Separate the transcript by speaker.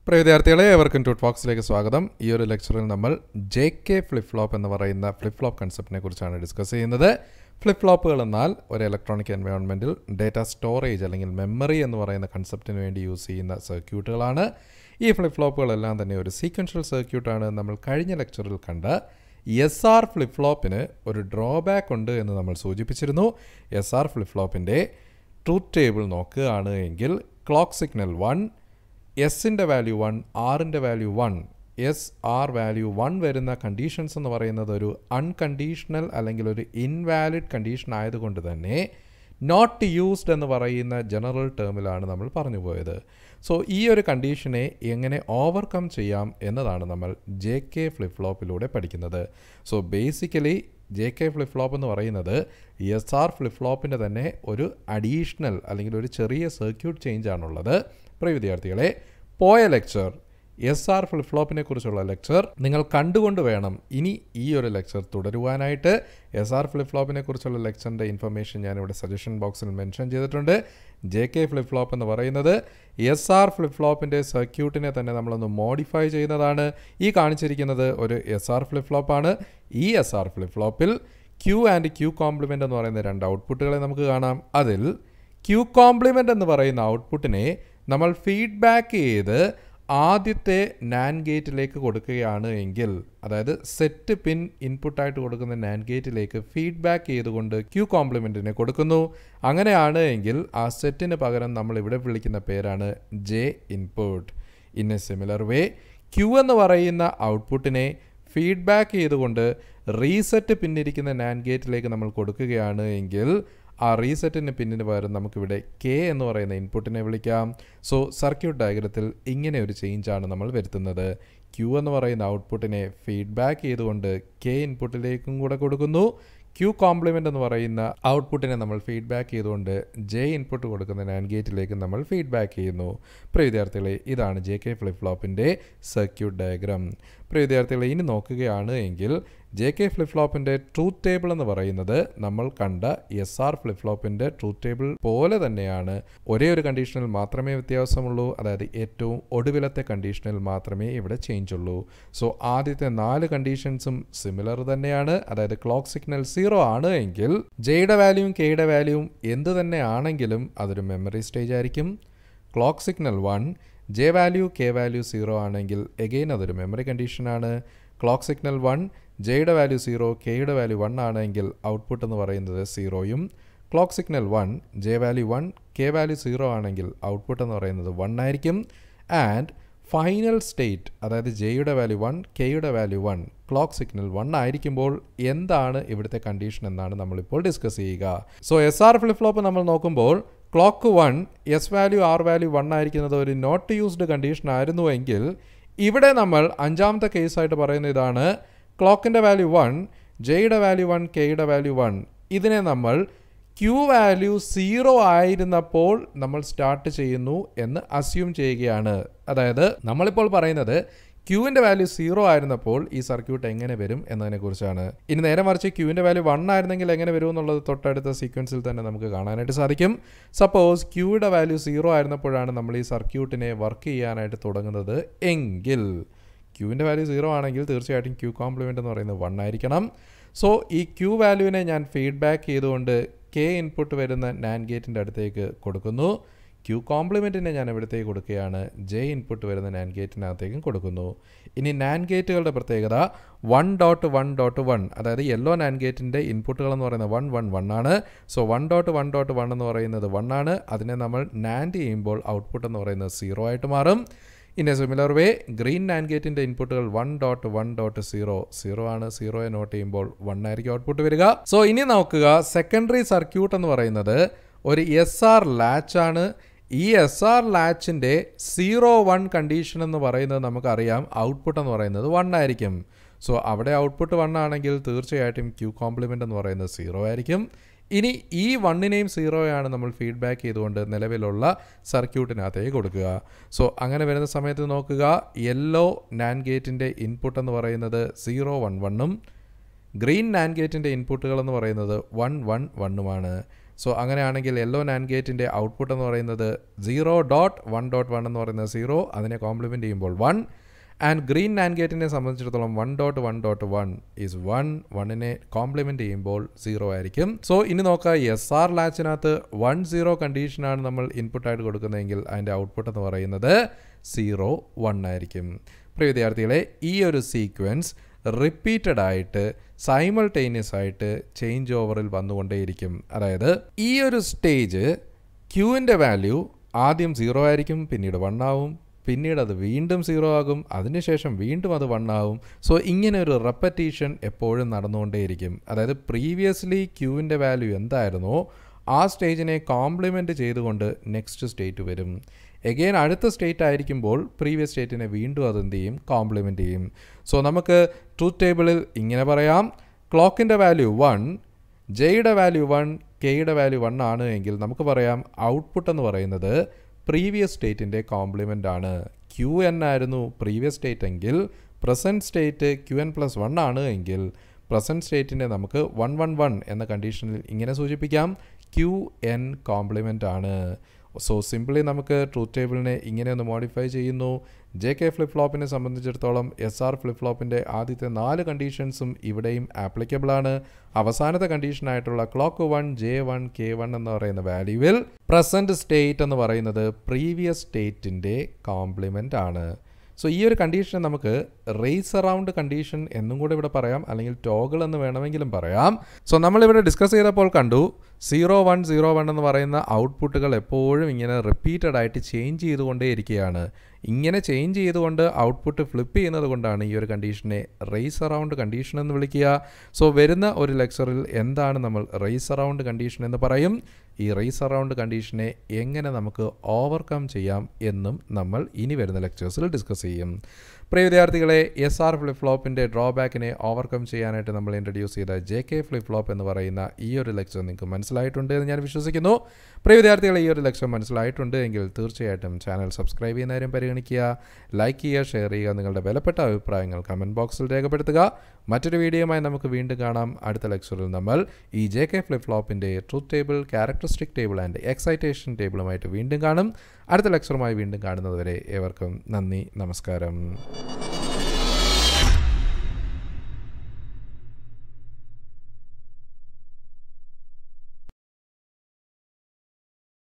Speaker 1: പ്രിയ വിദ്യാർത്ഥികളെ ഏവർക്കും ട്യൂട്ട് ബോക്സിലേക്ക് സ്വാഗതം. ഈ ഒരു ലെക്ചറിൽ നമ്മൾ JK ഫ്ലിപ്പ് ഫ്ലോപ്പ് എന്ന് പറയുന്ന ഫ്ലിപ്പ് ഫ്ലോപ്പ് കൺസെപ്റ്റിനെ കുറിച്ചാണ് ഡിസ്കസ് ചെയ്യുന്നത്. ഫ്ലിപ്പ് ഫ്ലോപ്പുകൾ എന്നാൽ ഒരു ഇലക്ട്രോണിക് എൻവയോൺമെൻറ്റിൽ ഡേറ്റ സ്റ്റോറേജ് അല്ലെങ്കിൽ മെമ്മറി എന്ന് പറയുന്ന കൺസെപ്റ്റിന് വേണ്ടി യൂസ് ചെയ്യുന്ന സർക്യൂട്ടുകളാണ്. ഈ ഫ്ലിപ്പ് ഫ്ലോപ്പുകളെല്ലാം തന്നെ ഒരു സീക്വൻഷ്യൽ സർക്യൂട്ടാണ്. നമ്മൾ കഴിഞ്ഞ ലെക്ചറിൽ കണ്ട SR ഫ്ലിപ്പ് ഫ്ലോപ്പിന് ഒരു ഡ്രോബാക്ക് ഉണ്ട് എന്ന് നമ്മൾ സൂചിപ്പിച്ചിരുന്നു. SR ഫ്ലിപ്പ് ഫ്ലോപ്പിൻ്റെ ട്രൂത്ത് ടേബിൾ നോക്കുകയാണ് എങ്കിൽ ക്ലോക്ക് സിഗ്നൽ 1, എസിൻ്റെ വാല്യൂ 1, ആറിൻ്റെ വാല്യൂ 1, ആർ വാല്യൂ 1 വരുന്ന കണ്ടീഷൻസ് എന്ന് പറയുന്നത് ഒരു അൺകണ്ടീഷണൽ അല്ലെങ്കിൽ ഒരു ഇൻവാലിഡ് കണ്ടീഷൻ ആയതുകൊണ്ട് തന്നെ നോട്ട് യൂസ്ഡ് എന്ന് പറയുന്ന ജനറൽ ടേമിലാണ് നമ്മൾ പറഞ്ഞു പോയത്. സോ ഈ ഒരു കണ്ടീഷനെ എങ്ങനെ ഓവർകം ചെയ്യാം എന്നതാണ് നമ്മൾ JK ഫ്ലിപ്പ് ഫ്ലോപ്പിലൂടെ പഠിക്കുന്നത്. So basically JK flip flop എന്ന് പറയുന്നത് SR ഫ്ലിപ്പ് ഫ്ലോപ്പിൻ്റെ തന്നെ ഒരു അഡീഷണൽ അല്ലെങ്കിൽ ഒരു ചെറിയ സർക്യൂട്ട് ചേഞ്ച് ആണുള്ളത്. പ്രിയ വിദ്യാർത്ഥികളെ, പോയ ലെക്ചർ SR ഫ്ലിപ്പ് ഫ്ലോപ്പിനെ കുറിച്ചുള്ള ലെക്ചർ നിങ്ങൾ കണ്ടുകൊണ്ട് വേണം ഇനി ഈ ഒരു ലെക്ചർ തുടരുവാനായിട്ട്. SR ഫ്ലിപ്പ് ഫ്ലോപ്പിനെ കുറിച്ചുള്ള ലെക്ചറിൻ്റെ ഇൻഫർമേഷൻ ഞാനിവിടെ സജഷൻ ബോക്സിൽ മെൻഷൻ ചെയ്തിട്ടുണ്ട്. JK ഫ്ലിപ്പ് ഫ്ലോപ്പ് എന്ന് പറയുന്നത് SR ഫ്ലിപ്പ് ഫ്ലോപ്പിൻ്റെ സർക്യൂട്ടിനെ തന്നെ നമ്മളൊന്ന് മോഡിഫൈ ചെയ്യുന്നതാണ്. ഈ കാണിച്ചിരിക്കുന്നത് ഒരു SR ഫ്ലിപ്പ് ഫ്ലോപ്പാണ്. ഈ SR ഫ്ലിപ്പ് ഫ്ലോപ്പിൽ Q ആൻഡ് Q കോംപ്ലിമെൻ്റ് എന്ന് പറയുന്ന രണ്ട് ഔട്ട്പുട്ടുകളെ നമുക്ക് കാണാം. അതിൽ Q കോംപ്ലിമെൻ്റ് എന്ന് പറയുന്ന ഔട്ട്പുട്ടിനെ നമ്മൾ ഫീഡ്ബാക്ക് ചെയ്ത് ആദ്യത്തെ നാൻഡ് ഗേറ്റിലേക്ക് കൊടുക്കുകയാണ് എങ്കിൽ, അതായത് സെറ്റ് പിൻ ഇൻപുട്ടായിട്ട് കൊടുക്കുന്ന നാൻഡ് ഗേറ്റിലേക്ക് ഫീഡ്ബാക്ക് ചെയ്തുകൊണ്ട് Q കോംപ്ലിമെൻറ്റിനെ കൊടുക്കുന്നു. അങ്ങനെയാണ് എങ്കിൽ ആ സെറ്റിന് പകരം നമ്മൾ ഇവിടെ വിളിക്കുന്ന പേരാണ് J input. In a similar way Q എന്ന് പറയുന്ന ഔട്ട്പുട്ടിനെ ഫീഡ്ബാക്ക് ചെയ്തുകൊണ്ട് റീസെറ്റ് പിന്നിരിക്കുന്ന നാൻഡ് ഗേറ്റിലേക്ക് നമ്മൾ കൊടുക്കുകയാണ് എങ്കിൽ ആ റീസെറ്റിന് പിന്നിന് പകരം നമുക്കിവിടെ K എന്ന് പറയുന്ന ഇൻപുട്ടിനെ വിളിക്കാം. സോ സർക്യൂട്ട് ഡയഗ്രത്തിൽ ഇങ്ങനെ ഒരു ചേഞ്ചാണ് നമ്മൾ വരുത്തുന്നത്. Q എന്ന് പറയുന്ന ഔട്ട്പുട്ടിനെ ഫീഡ്ബാക്ക് ചെയ്തുകൊണ്ട് K ഇൻപുട്ടിലേക്കും കൂടെ കൊടുക്കുന്നു. Q കോംപ്ലിമെൻ്റ് എന്ന് പറയുന്ന ഔട്ട്പുട്ടിനെ നമ്മൾ ഫീഡ്ബാക്ക് ചെയ്തുകൊണ്ട് J ഇൻപുട്ട് കൊടുക്കുന്ന നാൻഡ് ഗേറ്റിലേക്ക് നമ്മൾ ഫീഡ്ബാക്ക് ചെയ്യുന്നു. പ്രിയ വിദ്യാർത്ഥികളെ, ഇതാണ് JK ഫ്ലിപ്പ് ഫ്ലോപ്പിൻ്റെ സർക്യൂട്ട് ഡയഗ്രാം. പ്രിയ വിദ്യാർത്ഥികളെ, ഇനി നോക്കുകയാണ് എങ്കിൽ JK ഫ്ലിപ്പ് ഫ്ലോപ്പിൻ്റെ ട്രൂത്ത് ടേബിൾ എന്ന് പറയുന്നത് നമ്മൾ കണ്ട SR ഫ്ലിപ്പ് ഫ്ലോപ്പിൻ്റെ ട്രൂത്ത് ടേബിൾ പോലെ തന്നെയാണ്. ഒരേ ഒരു കണ്ടീഷനിൽ മാത്രമേ വ്യത്യാസമുള്ളൂ, അതായത് ഏറ്റവും ഒടുവിലത്തെ കണ്ടീഷനിൽ മാത്രമേ ഇവിടെ ചേഞ്ച് ഉള്ളൂ. സോ ആദ്യത്തെ 4 കണ്ടീഷൻസും സിമിലർ തന്നെയാണ്. അതായത് ക്ലോക്ക് സിഗ്നൽ 0 ആണ് എങ്കിൽ Jയുടെ വാല്യൂവും Kയുടെ വാല്യൂവും എന്ത് തന്നെ ആണെങ്കിലും അതൊരു മെമ്മറി സ്റ്റേജ് ആയിരിക്കും. Clock signal 1, J value K value 0 ആണെങ്കിൽ എഗെയിൻ അതൊരു മെമ്മറി കണ്ടീഷനാണ്. ക്ലോക്ക് സിഗ്നൽ 1, Jയുടെ വാല്യൂ 0, Kയുടെ വാല്യൂ 1 ആണെങ്കിൽ ഔട്ട്പുട്ട് എന്ന് പറയുന്നത് 0യും. Clock signal 1, J value 1, K value 0 ആണെങ്കിൽ ഔട്ട്പുട്ട് എന്ന് പറയുന്നത് 1 ആയിരിക്കും. ആൻഡ് ഫൈനൽ സ്റ്റേറ്റ്, അതായത് Jയുടെ വാല്യൂ 1, Kയുടെ വാല്യൂ 1, ക്ലോക്ക് സിഗ്നൽ 1 ആയിരിക്കുമ്പോൾ എന്താണ് ഇവിടുത്തെ കണ്ടീഷൻ എന്നാണ് നമ്മളിപ്പോൾ ഡിസ്കസ് ചെയ്യുക. സോ SR ഫ്ലിപ്പ് ഫ്ലോപ്പ് നമ്മൾ നോക്കുമ്പോൾ clock 1 S value R value 1 ആയിരിക്കുന്നത് ഒരു നോട്ട് യൂസ്ഡ് കണ്ടീഷൻ ആയിരുന്നുവെങ്കിൽ ഇവിടെ നമ്മൾ അഞ്ചാമത്തെ കേസായിട്ട് പറയുന്ന ഇതാണ്. ക്ലോക്കിൻ്റെ വാല്യൂ 1, Jയുടെ വാല്യൂ 1, Kയുടെ വാല്യൂ 1, ഇതിനെ നമ്മൾ Q വാല്യൂ 0 ആയിരുന്നപ്പോൾ നമ്മൾ സ്റ്റാർട്ട് ചെയ്യുന്നു എന്ന് അസ്യൂം ചെയ്യുകയാണ്. അതായത് നമ്മളിപ്പോൾ പറയുന്നത് Qൻ്റെ വാല്യൂ 0 ആയിരുന്നപ്പോൾ ഈ സർക്യൂട്ട് എങ്ങനെ വരും എന്നതിനെക്കുറിച്ചാണ്. ഇനി നേരെ മറിച്ച് Qൻ്റെ വാല്യൂ 1 ആയിരുന്നെങ്കിൽ എങ്ങനെ വരും എന്നുള്ളത് തൊട്ടടുത്ത സീക്വൻസിൽ തന്നെ നമുക്ക് കാണാനായിട്ട് സാധിക്കും. സപ്പോസ് Qയുടെ വാല്യൂ 0 ആയിരുന്നപ്പോഴാണ് നമ്മൾ ഈ സർക്യൂട്ടിനെ വർക്ക് ചെയ്യാനായിട്ട് തുടങ്ങുന്നത് എങ്കിൽ Qൻ്റെ വാല്യൂ 0 ആണെങ്കിൽ തീർച്ചയായിട്ടും Q കോംപ്ലിമെൻ്റ് എന്ന് പറയുന്നത് 1 ആയിരിക്കണം. സോ ഈ Q വാല്യൂവിനെ ഞാൻ ഫീഡ്ബാക്ക് ചെയ്തുകൊണ്ട് K ഇൻപുട്ട് വരുന്ന നാൻഡ് ഗേറ്റിൻ്റെ അടുത്തേക്ക് കൊടുക്കുന്നു. Q കോംപ്ലിമെൻറ്റിനെ ഞാൻ എവിടത്തേക്ക് കൊടുക്കുകയാണ്, J ഇൻപുട്ട് വരുന്ന നാൻഡ് ഗേറ്റിനകത്തേക്കും കൊടുക്കുന്നു. ഇനി നാൻഡ് ഗേറ്റുകളുടെ പ്രത്യേകത 1.1.1, അതായത് യെല്ലോ നാൻഡ് ഗേറ്റിൻ്റെ ഇൻപുട്ടുകൾ എന്ന് പറയുന്നത് 1, 1, 1 ആണ്. സോ 1.1.1 എന്ന് പറയുന്നത് 1 ആണ്. അതിനെ നമ്മൾ നാൻഡ് ചെയ്യുമ്പോൾ ഔട്ട്പുട്ട് എന്ന് പറയുന്നത് 0 ആയിട്ട് മാറും. In a similar way green NAND ഗേറ്റിൻ്റെ ഇൻപുട്ടുകൾ 1.1.0, 0 ആണ്. 0യെ നോട്ട് ചെയ്യുമ്പോൾ 1 ആയിരിക്കും ഔട്ട്പുട്ട് വരിക. സോ ഇനി നോക്കുക, സെക്കൻഡറി സർക്യൂട്ട് എന്ന് പറയുന്നത് ഒരു SR ലാച്ച് ആണ്. ഈ SR ലാച്ചിൻ്റെ 0-1 കണ്ടീഷൻ എന്ന് പറയുന്നത് നമുക്കറിയാം ഔട്ട്പുട്ട് എന്ന് പറയുന്നത് 1 ആയിരിക്കും. സോ അവിടെ ഔട്ട്പുട്ട് 1 ആണെങ്കിൽ തീർച്ചയായിട്ടും Q കോംപ്ലിമെൻ്റ് എന്ന് പറയുന്നത് 0 ആയിരിക്കും. ഇനി ഈ 1നെയും 0യാണ് നമ്മൾ ഫീഡ്ബാക്ക് ചെയ്തുകൊണ്ട് നിലവിലുള്ള സർക്യൂട്ടിനകത്തേക്ക് കൊടുക്കുക. സോ അങ്ങനെ വരുന്ന സമയത്ത് നോക്കുക, യെല്ലോ നാൻഡ് ഗേറ്റിൻ്റെ ഇൻപുട്ട് എന്ന് പറയുന്നത് 0, 1, 1ഉം ഗ്രീൻ നാൻഡ് ഗേറ്റിൻ്റെ ഇൻപുട്ടുകൾ എന്ന് പറയുന്നത് 1, 1, 1ഉമാണ്. സോ അങ്ങനെയാണെങ്കിൽ യെല്ലോ നാൻഡ് ഗേറ്റിൻ്റെ ഔട്ട്പുട്ട് എന്ന് പറയുന്നത് 0.1.1 എന്ന് പറയുന്നത് 0, അതിനെ കോംപ്ലിമെൻറ്റ് ചെയ്യുമ്പോൾ 1. ആൻഡ് ഗ്രീൻ നാൻഡ് ഗേറ്റിനെ സംബന്ധിച്ചിടത്തോളം 1.1.1 ഈസ് 1, 1നെ കോംപ്ലിമെൻറ്റ് ചെയ്യുമ്പോൾ 0 ആയിരിക്കും. സോ ഇനി നോക്കുക, SR ലാച്ചിനകത്ത് 1-0 കണ്ടീഷനാണ് നമ്മൾ ഇൻപുട്ടായിട്ട് കൊടുക്കുന്നതെങ്കിൽ അതിൻ്റെ ഔട്ട്പുട്ട് എന്ന് പറയുന്നത് 0-1 ആയിരിക്കും. പ്രിയ വിദ്യാർത്ഥികളെ, ഈ ഒരു സീക്വൻസ് റിപ്പീറ്റഡ് ആയിട്ട് സൈമൾട്ടേനിയസ് ആയിട്ട് ചേഞ്ച് ഓവറിൽ വന്നുകൊണ്ടേയിരിക്കും. അതായത് ഈ ഒരു സ്റ്റേജ് ക്യൂവിൻ്റെ വാല്യൂ ആദ്യം 0 ആയിരിക്കും, പിന്നീട് 1 ആവും, പിന്നീട് അത് വീണ്ടും 0 ആകും, അതിനുശേഷം വീണ്ടും അത് 1 ആവും. സോ ഇങ്ങനെ ഒരു റെപ്പറ്റീഷൻ എപ്പോഴും നടന്നുകൊണ്ടേയിരിക്കും. അതായത് പ്രീവിയസ്ലി ക്യൂവിൻ്റെ വാല്യൂ എന്തായിരുന്നോ ആ സ്റ്റേജിനെ കോംപ്ലിമെൻറ്റ് ചെയ്തുകൊണ്ട് നെക്സ്റ്റ് സ്റ്റേറ്റ് വരും. എഗെയിൻ അടുത്ത സ്റ്റേറ്റ് ആയിരിക്കുമ്പോൾ പ്രീവിയസ് സ്റ്റേറ്റിനെ വീണ്ടും അതെന്ത് ചെയ്യും, കോംപ്ലിമെൻറ്റ് ചെയ്യും. സോ നമുക്ക് ട്രൂത്ത് ടേബിളിൽ ഇങ്ങനെ പറയാം, ക്ലോക്കിൻ്റെ വാല്യൂ 1, ജെയുടെ വാല്യൂ 1, കെയുടെ വാല്യൂ 1 ആണ് എങ്കിൽ നമുക്ക് പറയാം ഔട്ട്പുട്ട് എന്ന് പറയുന്നത് പ്രീവിയസ് സ്റ്റേറ്റിൻ്റെ കോംപ്ലിമെൻ്റ് ആണ്. Qn ആയിരുന്നു പ്രീവിയസ് സ്റ്റേറ്റ് എങ്കിൽ പ്രസൻറ്റ് സ്റ്റേറ്റ് Qn+1 ആണ് എങ്കിൽ പ്രസൻറ്റ് സ്റ്റേറ്റിനെ നമുക്ക് 111 എന്ന കണ്ടീഷനിൽ ഇങ്ങനെ സൂചിപ്പിക്കാം, Qn കോംപ്ലിമെൻ്റ് ആണ്. സോ സിംപിളി നമുക്ക് ട്രൂത്ത് ടേബിളിനെ ഇങ്ങനെ ഒന്ന് മോഡിഫൈ ചെയ്യുന്നു. JK ഫ്ലിപ്പ് ഫ്ലോപ്പിനെ സംബന്ധിച്ചിടത്തോളം SR ഫ്ലിപ്പ് ഫ്ലോപ്പിൻ്റെ ആദ്യത്തെ 4 കണ്ടീഷൻസും ഇവിടെയും ആപ്ലിക്കബിൾ ആണ്. അവസാനത്തെ കണ്ടീഷനായിട്ടുള്ള ക്ലോക്ക് 1, J1, K1 എന്ന് പറയുന്ന വാല്യൂവിൽ പ്രസൻറ്റ് സ്റ്റേറ്റ് എന്ന് പറയുന്നത് പ്രീവിയസ് സ്റ്റേറ്റിൻ്റെ കോംപ്ലിമെൻ്റ് ആണ്. സോ ഈ ഒരു കണ്ടീഷൻ നമുക്ക് റേസ് അറൗണ്ട് കണ്ടീഷൻ എന്നും കൂടെ ഇവിടെ പറയാം, അല്ലെങ്കിൽ ടോഗിൾ എന്ന് വേണമെങ്കിലും പറയാം. സോ നമ്മളിവിടെ ഡിസ്കസ് ചെയ്തപ്പോൾ കണ്ടു 0-1-0-1 എന്ന് പറയുന്ന ഔട്ട്പുട്ടുകൾ എപ്പോഴും ഇങ്ങനെ റിപ്പീറ്റഡ് ആയിട്ട് ചേഞ്ച് ചെയ്തുകൊണ്ടേ ഇരിക്കുകയാണ്. ഇങ്ങനെ ചേഞ്ച് ചെയ്തുകൊണ്ട് ഔട്ട്പുട്ട് ഫ്ലിപ്പ് ചെയ്യുന്നത് കൊണ്ടാണ് ഈ ഒരു കണ്ടീഷനെ റേസ് അറൗണ്ട് കണ്ടീഷൻ എന്ന് വിളിക്കുക. സോ വരുന്ന ഒരു ലെക്ചറിൽ എന്താണ് നമ്മൾ റേസ് അറൗണ്ട് കണ്ടീഷൻ എന്ന് പറയും. ഈ റേസ് അറൗണ്ട് കണ്ടീഷനെ എങ്ങനെ നമുക്ക് ഓവർകം ചെയ്യാം എന്നും നമ്മൾ ഇനി വരുന്ന ലെക്ചേഴ്സിൽ ഡിസ്കസ് ചെയ്യും. പ്രിയ വിദ്യാർത്ഥികളെ, SR ഫ്ലിപ്പ് ഫ്ലോപ്പിൻ്റെ ഡ്രോബാക്കിനെ ഓവർകം ചെയ്യാനായിട്ട് നമ്മൾ ഇൻട്രൊഡ്യൂസ് ചെയ്ത JK ഫ്ലിപ്പ് ഫ്ലോപ്പ് എന്ന് പറയുന്ന ഈ ഒരു ലെക്ചർ നിങ്ങൾക്ക് മനസ്സിലായിട്ടുണ്ട് എന്ന് ഞാൻ വിശ്വസിക്കുന്നു. പ്രിയ വിദ്യാർത്ഥികളെ, ഈ ഒരു ലെക്ചർ മനസ്സിലായിട്ടുണ്ട് എങ്കിൽ തീർച്ചയായിട്ടും ചാനൽ സബ്സ്ക്രൈബ് ചെയ്യുന്ന കാര്യം പരിഗണിക്കുക, ലൈക്ക് ചെയ്യുക, ഷെയർ ചെയ്യുക, നിങ്ങളുടെ വിലപ്പെട്ട അഭിപ്രായങ്ങൾ കമൻറ്റ് ബോക്സിൽ രേഖപ്പെടുത്തുക. മറ്റൊരു വീഡിയോയുമായി നമുക്ക് വീണ്ടും കാണാം. അടുത്ത ലെക്ചറിൽ നമ്മൾ ഈ JK ഫ്ലിപ്പ് ഫ്ലോപ്പിൻ്റെ truth table, characteristic table and excitation ടേബിളുമായിട്ട് വീണ്ടും കാണും. അടുത്ത ലെക്ചറുമായി വീണ്ടും കാണുന്നതുവരെ ഏവർക്കും നന്ദി, നമസ്കാരം.